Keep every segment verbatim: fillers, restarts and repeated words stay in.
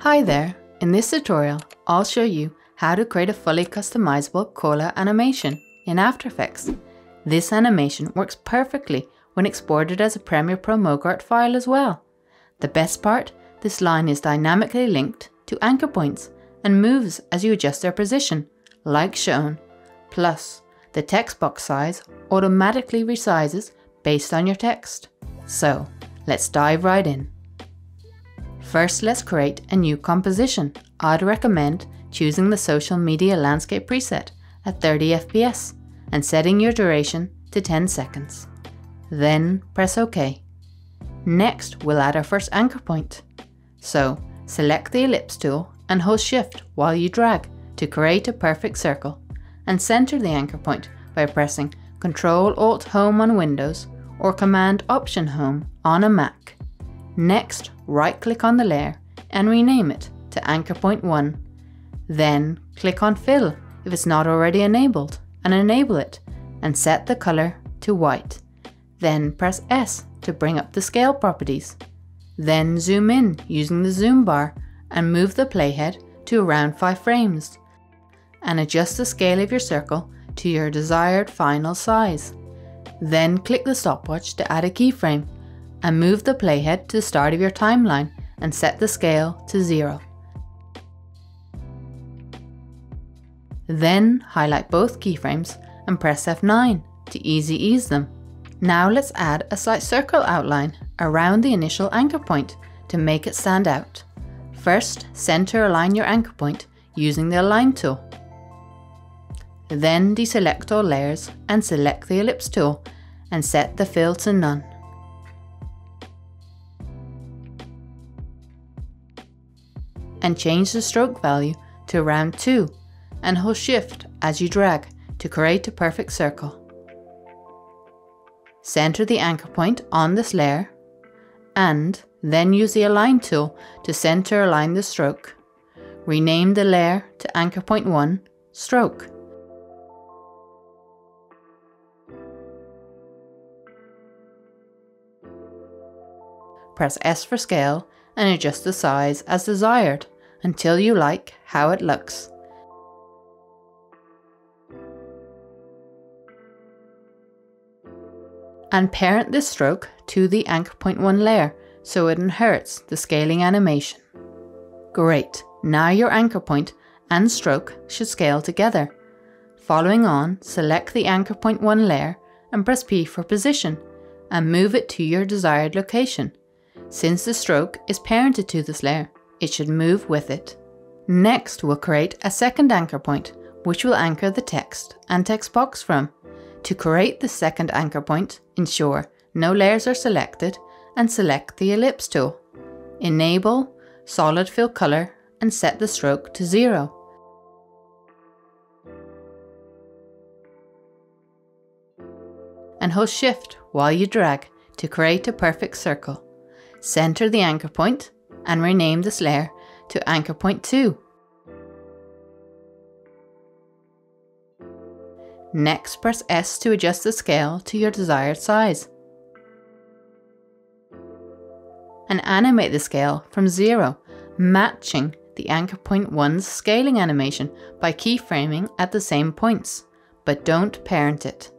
Hi there, in this tutorial I'll show you how to create a fully customizable cola animation in After Effects. This animation works perfectly when exported as a Premiere Pro MoGart file as well. The best part, this line is dynamically linked to anchor points and moves as you adjust their position, like shown. Plus, the text box size automatically resizes based on your text. So, let's dive right in. First, let's create a new composition. I'd recommend choosing the social media landscape preset at thirty F P S and setting your duration to ten seconds. Then press OK. Next, we'll add our first anchor point. So, select the ellipse tool and hold Shift while you drag to create a perfect circle, and center the anchor point by pressing control alt home on Windows or command option home on a Mac. Next, right-click on the layer and rename it to Anchor Point one. Then, click on Fill if it's not already enabled and enable it, and set the color to white. Then press S to bring up the scale properties. Then zoom in using the zoom bar and move the playhead to around five frames. And adjust the scale of your circle to your desired final size. Then click the stopwatch to add a keyframe and move the playhead to the start of your timeline and set the scale to zero. Then highlight both keyframes and press F nine to easy ease them. Now let's add a slight circle outline around the initial anchor point to make it stand out. First, center align your anchor point using the Align tool. Then deselect all layers and select the ellipse tool and set the fill to none. And change the stroke value to around two and hold Shift as you drag to create a perfect circle. Center the anchor point on this layer and then use the Align tool to center align the stroke. Rename the layer to Anchor Point one Stroke. Press S for scale and adjust the size as desired until you like how it looks. And parent this stroke to the Anchor Point one layer so it inherits the scaling animation. Great, now your anchor point and stroke should scale together. Following on, select the Anchor Point one layer and press P for position and move it to your desired location. Since the stroke is parented to this layer, it should move with it. Next, we'll create a second anchor point, which will anchor the text and text box from. To create the second anchor point, ensure no layers are selected and select the ellipse tool. Enable solid fill color and set the stroke to zero. And hold Shift while you drag to create a perfect circle. Center the anchor point and rename this layer to Anchor Point two. Next, press S to adjust the scale to your desired size. And animate the scale from zero, matching the Anchor Point one's scaling animation by keyframing at the same points, but don't parent it.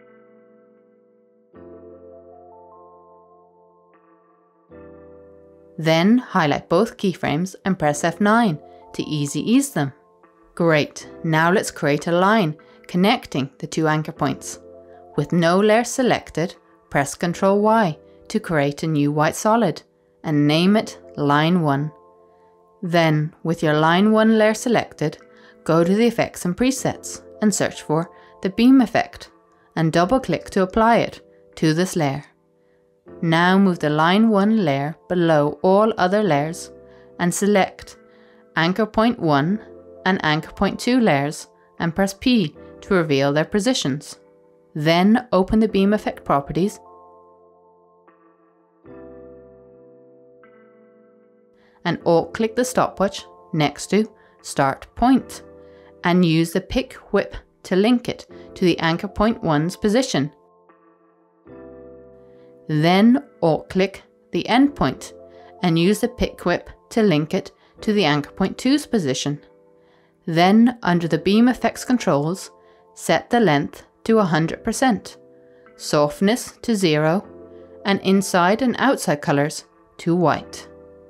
Then highlight both keyframes and press F nine to easy ease them. Great, now let's create a line connecting the two anchor points. With no layer selected, press control Y to create a new white solid and name it Line one. Then, with your Line one layer selected, go to the Effects and Presets and search for the Beam effect and double click to apply it to this layer. Now move the Line one layer below all other layers and select Anchor Point one and Anchor Point two layers and press P to reveal their positions. Then open the Beam effect properties and alt-click the stopwatch next to Start Point and use the pick whip to link it to the Anchor Point one's position. Then alt-click the endpoint and use the pick whip to link it to the anchor point two's position. Then, under the beam effects controls, set the length to one hundred percent, softness to zero, and inside and outside colors to white.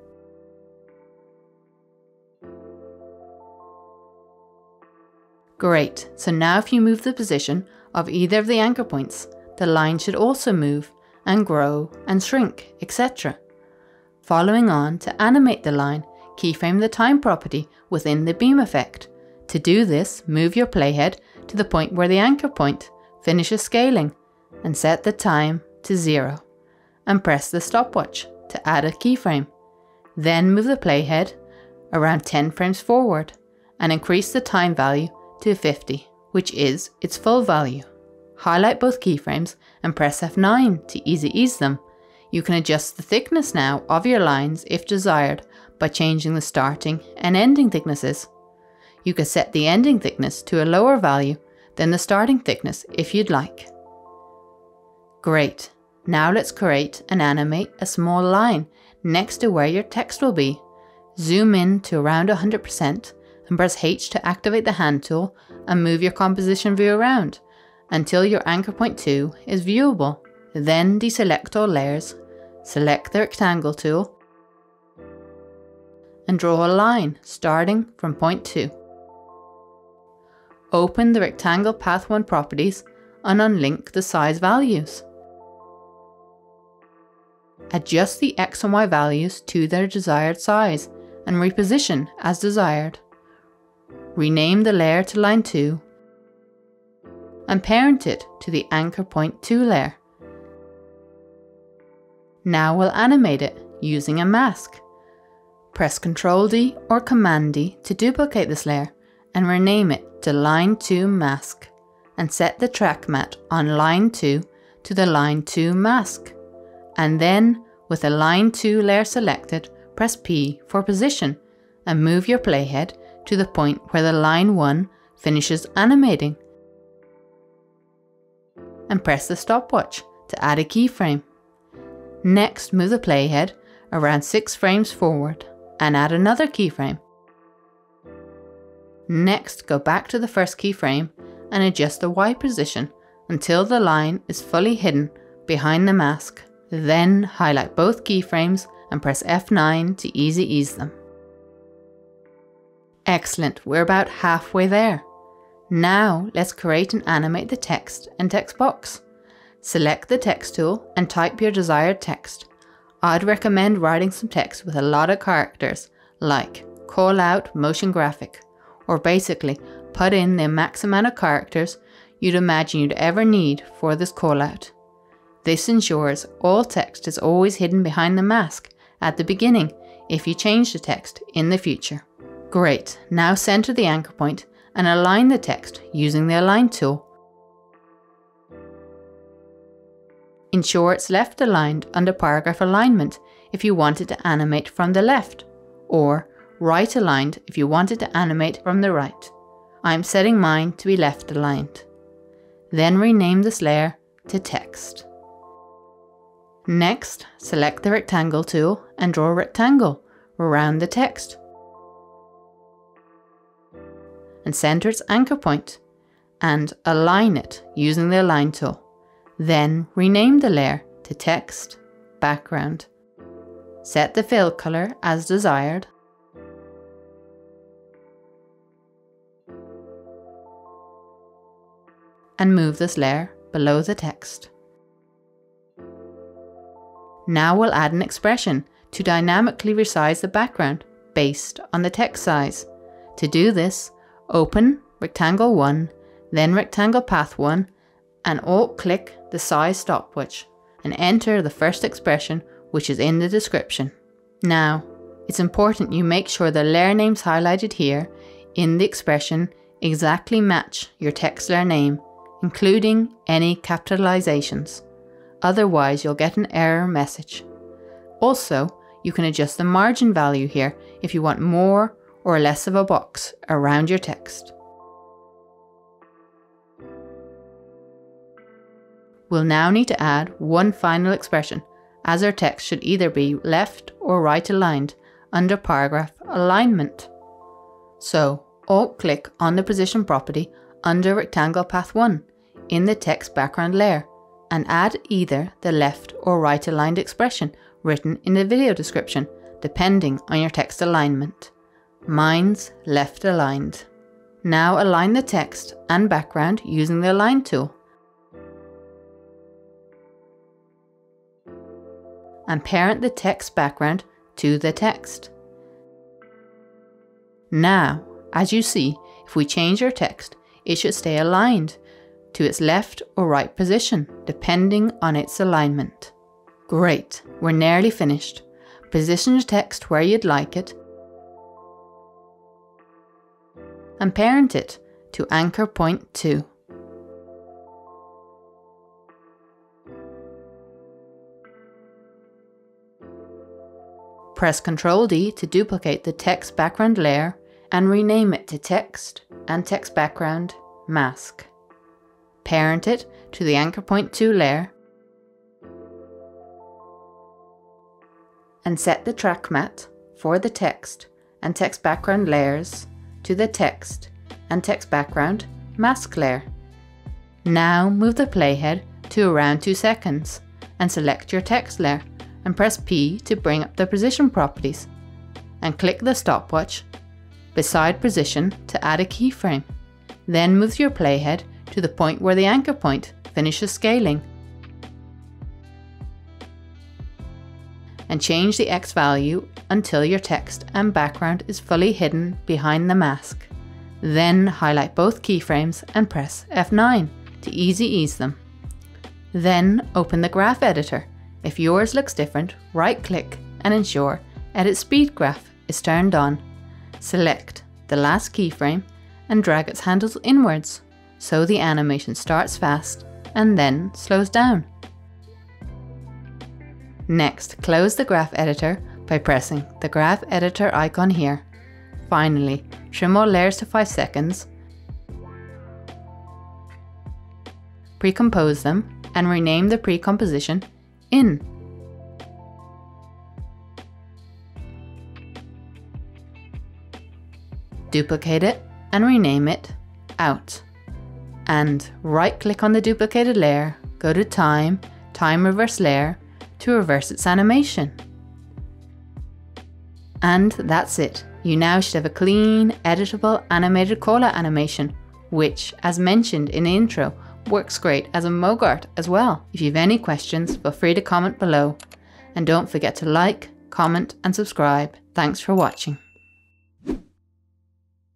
Great, so now if you move the position of either of the anchor points, the line should also move and grow and shrink, et cetera. Following on, to animate the line, keyframe the time property within the beam effect. To do this, move your playhead to the point where the anchor point finishes scaling and set the time to zero, and press the stopwatch to add a keyframe. Then move the playhead around ten frames forward and increase the time value to fifty, which is its full value. Highlight both keyframes and press F nine to easy ease them. You can adjust the thickness now of your lines if desired by changing the starting and ending thicknesses. You can set the ending thickness to a lower value than the starting thickness if you'd like. Great, now let's create and animate a small line next to where your text will be. Zoom in to around one hundred percent and press H to activate the hand tool and move your composition view around until your anchor point two is viewable. Then deselect all layers, select the rectangle tool, and draw a line starting from point two. Open the rectangle path one properties and unlink the size values. Adjust the X and Y values to their desired size and reposition as desired. Rename the layer to line two and parent it to the anchor point two layer. Now we'll animate it using a mask. Press control D or command D to duplicate this layer and rename it to line two mask, and set the track mat on line two to the line two mask. And then, with the line two layer selected, press P for position and move your playhead to the point where the line one finishes animating. And press the stopwatch to add a keyframe. Next, move the playhead around six frames forward and add another keyframe. Next, go back to the first keyframe and adjust the Y position until the line is fully hidden behind the mask. Then highlight both keyframes and press F nine to easy ease them. Excellent, we're about halfway there. Now let's create and animate the text and text box. Select the text tool and type your desired text. I'd recommend writing some text with a lot of characters, like call out motion graphic, or basically put in the max amount of characters you'd imagine you'd ever need for this callout. This ensures all text is always hidden behind the mask at the beginning if you change the text in the future. Great, now center the anchor point and align the text using the Align tool. Ensure it's left aligned under paragraph alignment if you want it to animate from the left, or right aligned if you want it to animate from the right. I'm setting mine to be left aligned. Then rename this layer to text. Next, select the rectangle tool and draw a rectangle around the text and center its anchor point and align it using the Align tool. Then rename the layer to text background. Set the fill color as desired. And move this layer below the text. Now we'll add an expression to dynamically resize the background based on the text size. To do this, open Rectangle one, then Rectangle Path one, and Alt-click the size stopwatch and enter the first expression, which is in the description. Now, it's important you make sure the layer names highlighted here in the expression exactly match your text layer name, including any capitalizations. Otherwise, you'll get an error message. Also, you can adjust the margin value here if you want more or less of a box around your text. We'll now need to add one final expression, as our text should either be left or right aligned under Paragraph Alignment. So, alt-click on the position property under Rectangle Path one in the text background layer and add either the left or right aligned expression written in the video description, depending on your text alignment. Mine's left aligned. Now align the text and background using the Align tool. And parent the text background to the text. Now, as you see, if we change our text, it should stay aligned to its left or right position, depending on its alignment. Great, we're nearly finished. Position the text where you'd like it and parent it to anchor point two. Press control D to duplicate the text background layer and rename it to Text and Text Background Mask. Parent it to the anchor point two layer and set the track matte for the text and text background layers to the Text and Text Background Mask layer. Now move the playhead to around two seconds and select your text layer and press P to bring up the position properties and click the stopwatch beside position to add a keyframe. Then move your playhead to the point where the anchor point finishes scaling and change the X value until your text and background is fully hidden behind the mask. Then highlight both keyframes and press F nine to easy ease them. Then open the graph editor. If yours looks different, right click and ensure Edit Speed Graph is turned on. Select the last keyframe and drag its handles inwards so the animation starts fast and then slows down. Next, close the graph editor by pressing the graph editor icon here. Finally, trim all layers to five seconds, pre-compose them and rename the pre-composition In. Duplicate it and rename it Out. And right click on the duplicated layer, go to Time, Time Reverse Layer to reverse its animation. And that's it. You now should have a clean, editable, animated caller animation, which, as mentioned in the intro, works great as a Mogart as well. If you have any questions, feel free to comment below. And don't forget to like, comment and subscribe. Thanks for watching.